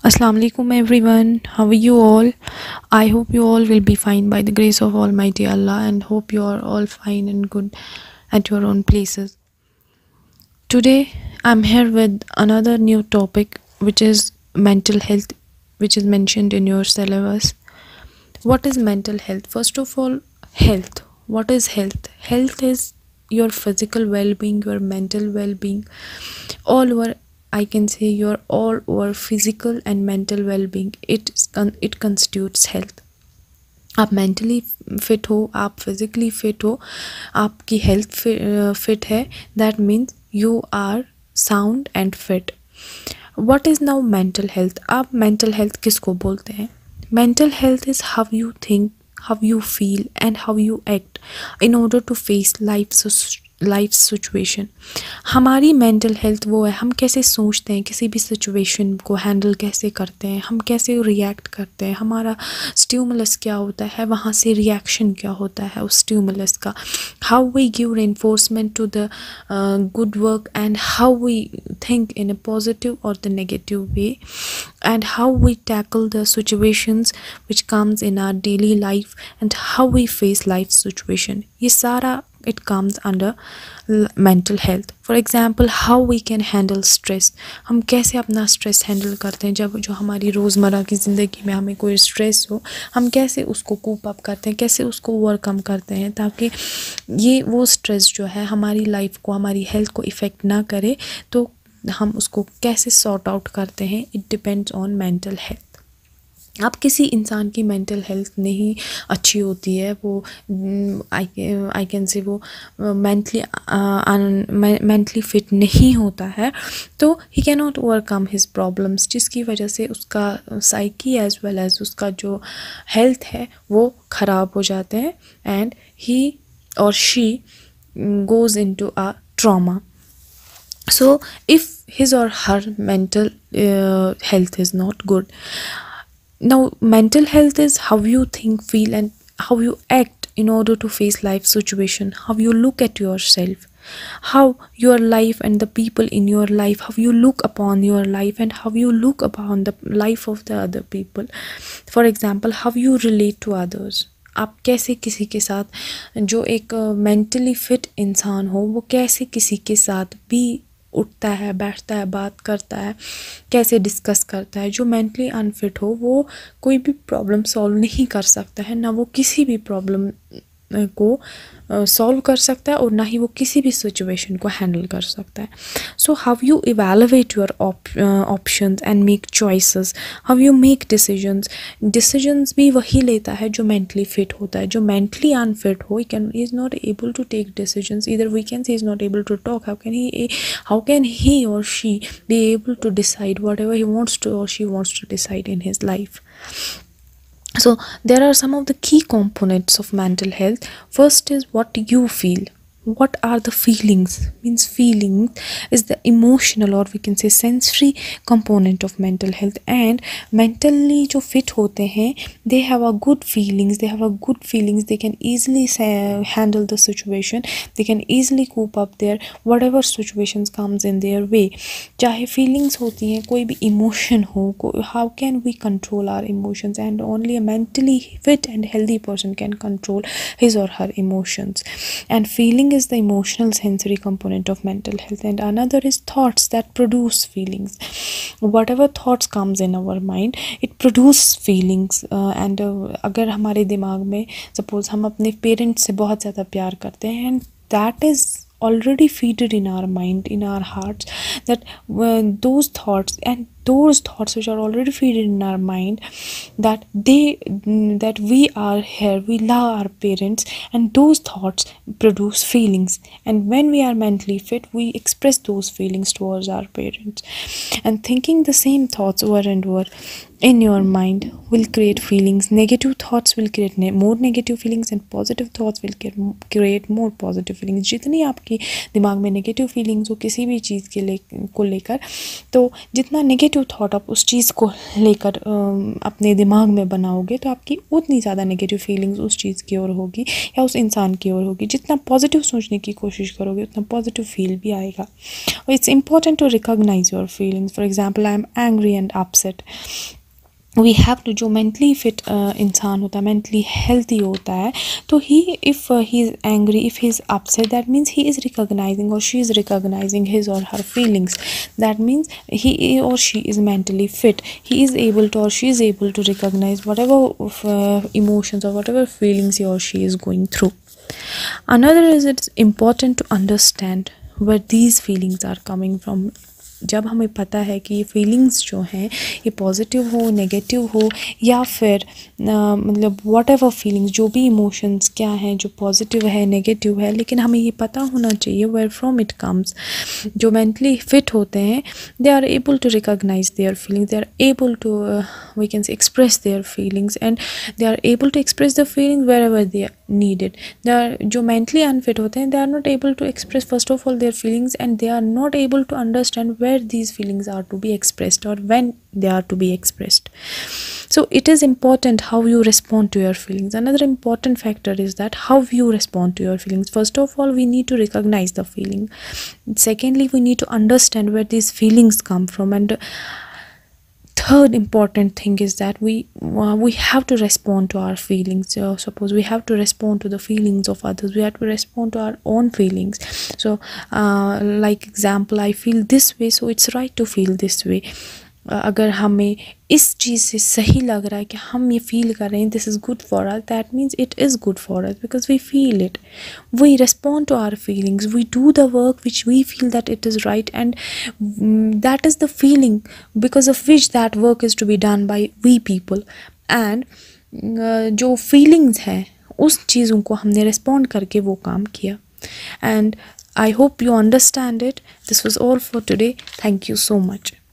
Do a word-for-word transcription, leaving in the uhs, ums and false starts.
Assalamu alaikum everyone. How are you all? I hope you all will be fine by the grace of Almighty Allah, and hope you are all fine and good at your own places. Today I'm here with another new topic, which is mental health, which is mentioned in your syllabus. What is mental health? First of all, health. What is health? Health is your physical well-being, your mental well-being, all over, I can say your all over physical and mental well-being. It it constitutes health. आप mentally fit हो, आप physically fit हो, आपकी health fit है, that means you are sound and fit. What is now mental health? आप mental health किसको बोलते हैं? Mental health is how you think, how you feel and how you act in order to face life's life situation. हमारी mental health वो है, हम कैसे सोचते हैं, किसी भी सिचुएशन को हैंडल कैसे करते हैं, हम कैसे रिएक्ट करते हैं, हमारा स्टिमुलस क्या होता है, वहाँ से रिएक्शन क्या होता है उस स्टिमुलस का, how we give reinforcement to the good work and how we think in a positive और the negative way, and how we tackle the situations which comes in our daily life and how we face life situation. ये सारा it comes under mental health. For example, how we can handle stress. हम कैसे अपना stress handle करते हैं जब जो हमारी रोज़मर्रा की ज़िंदगी में हमें कोई स्ट्रेस हो, हम कैसे उसको कूप अप करते हैं, कैसे उसको ओवरकम करते हैं ताकि ये वो स्ट्रेस जो है हमारी लाइफ को, हमारी हेल्थ को इफ़ेक्ट ना करे. तो हम उसको कैसे सॉर्ट आउट करते हैं, it depends on mental health. अब किसी इंसान की मेंटल हेल्थ नहीं अच्छी होती है, वो आई आई कैन से वो मेंटली मेंटली फिट नहीं होता है, तो he can not overcome his problems, जिसकी वजह से उसका साइकी एज वेल एज उसका जो हेल्थ है वो ख़राब हो जाते हैं एंड ही और she goes into a trauma. So if his or her mental uh, health is not good, now mental health is how you think, feel and how you act in order to face life situation, how you look at yourself, how your life and the people in your life, how you look upon your life and how you look upon the life of the other people. For example, how you relate to others. आप कैसे किसी के साथ, जो एक mentally fit इंसान हो, वो कैसे किसी के साथ भी उठता है, बैठता है, बात करता है, कैसे डिस्कस करता है. जो मेंटली अनफिट हो वो कोई भी प्रॉब्लम सॉल्व नहीं कर सकता है, ना वो किसी भी प्रॉब्लम को सॉल्व कर सकता है और ना ही वो किसी भी सिचुएशन को हैंडल कर सकता है. So how you evaluate your options and make choices, how you make decisions. Decisions भी वही लेता है जो मेंटली फिट होता है. जो मेंटली अनफिट हो, he can is not able to take decisions. Either we can say is not able to talk. How can he how can he और she be able to decide whatever he wants to और she wants to decide in his life. So there are some of the key components of mental health. First is what you feel. What are the feelings? Means feelings is the emotional or we can say sensory component of mental health. And mentally जो fit होते हैं, they have a good feelings. They have a good feelings. They can easily say, handle the situation. They can easily cope up their whatever situations comes in their way. चाहे feelings होती हैं, कोई भी emotion हो, how can we control our emotions? And only a mentally fit and healthy person can control his or her emotions. And feeling is the emotional sensory component of mental health. And another is thoughts that produce feelings. Whatever thoughts comes in our mind, it produce feelings. uh, and uh, अगर हमारे दिमाग में suppose हम अपने parents से बहुत ज़्यादा प्यार करते हैं, and that is already feeded in our mind, in our hearts, that when those thoughts and those thoughts which are already feeded in our mind, that they that we are here, we love our parents, and those thoughts produce feelings. And when we are mentally fit, we express those feelings towards our parents. And thinking the same thoughts over and over in your mind will create feelings. Negative thoughts will create ne more negative feelings, and positive thoughts will get, create more positive feelings. जितनी आपकी दिमाग में negative feelings हो किसी भी चीज़ के ले को लेकर, तो जितना नेगेटिव नेगेटिव थॉट आप उस चीज़ को लेकर अपने दिमाग में बनाओगे तो आपकी उतनी ज़्यादा नेगेटिव फीलिंग्स उस चीज़ की ओर होगी या उस इंसान की ओर होगी। जितना पॉजिटिव सोचने की कोशिश करोगे उतना पॉजिटिव फील भी आएगा। और it's important to recognise your feelings. For example, I am angry and upset. We have to, जो मेंटली फिट इंसान होता है, मेंटली हेल्थी होता है, तो he if he is angry, if he is upset, that means he is recognising और she is recognising his और her feelings. That means he और she is mentally fit. He is able to or she is able to recognize whatever uh, emotions or whatever feelings he or she is going through. Another is, it's important to understand where these feelings are coming from. जब हमें पता है कि ये feelings जो हैं ये positive हो, नेगेटिव हो, या फिर मतलब वॉट एवर फीलिंग्स, जो भी इमोशंस क्या हैं, जो पॉजिटिव है, नेगेटिव है, लेकिन हमें ये पता होना चाहिए वेयर फ्रॉम इट कम्स। जो मेंटली फिट होते हैं, they are able to recognise their feelings, they are able to we can say express their feelings, and they are able to express the feelings wherever they needed. They are, जो mentally unfit होते हैं, they are not able to express first of all their feelings, and they are not able to understand where these feelings are to be expressed or when they are to be expressed. So it is important how you respond to your feelings. Another important factor is that how you respond to your feelings. First of all, we need to recognize the feeling. Secondly, we need to understand where these feelings come from, and third important thing is that we uh, we have to respond to our feelings. So suppose we have to respond to the feelings of others, we have to respond to our own feelings. So uh, like example, I feel this way, so it's right to feel this way. uh, अगर हमें इस चीज़ से सही लग रहा है कि हम ये फील कर रहे हैं, this is good for us, that means it is good for us because we feel it. We respond to our feelings, we do the work which we feel that it is right, and that is the feeling because of which that work is to be done by we people. And जो feelings हैं उस चीज़ों को हमने respond करके वो काम किया. And I hope you understand it. This was all for today. Thank you so much.